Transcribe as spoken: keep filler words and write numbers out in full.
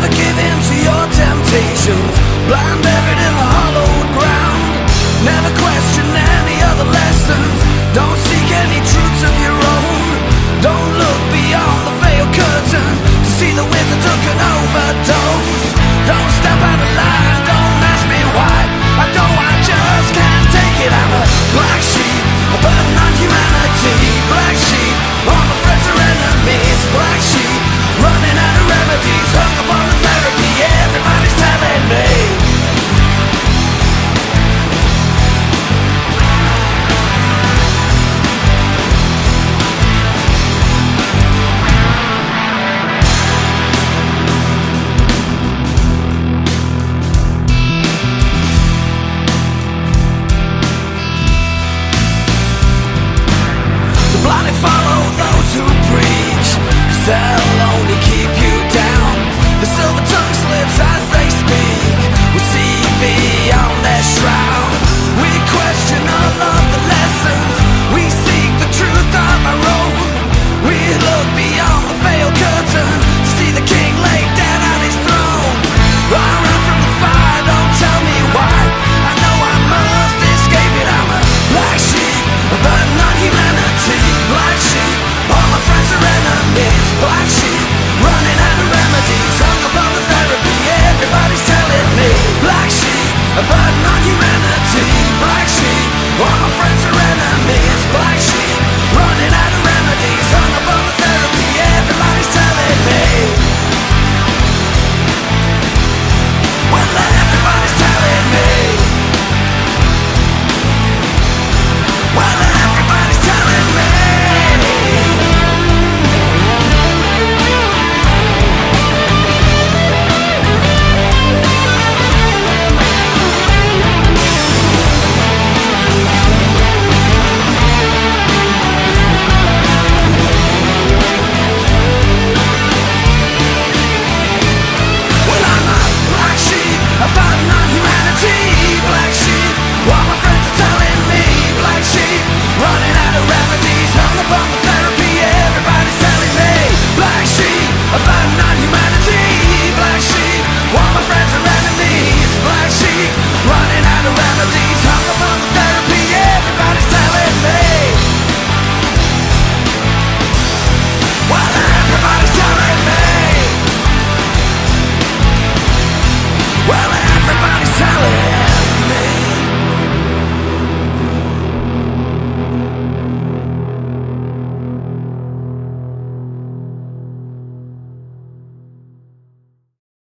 give in to your temptations, blind buried in the hollowed ground. Never question any other lessons, don't seek any truths of your own. Don't look beyond the veiled curtain to see the wizard took an overdose. Don't step out of line, don't ask me why. I know I just can't take it. I'm a black sheep, a burden on humanity. Black sheep, all my friends are enemies. Black sheep, running out of remedies, hung up on the therapy everybody's telling me. Blindly follow those who preach, 'cause they'll only keep you down. The silver tongue slips as they speak, we see beyond their shroud. We question all of the lessons, we seek the truth of our own. We look beyond the veiled curtain to see the king laid down on his throne. I run from the fire, don't tell me why. I know I must escape it. I'm a black sheep, a burden on humanity. Black sheep, all my friends are enemies. Black sheep, running out of remedies, hung up on the therapy everybody's telling me. Black sheep, a burden on humanity. Black sheep,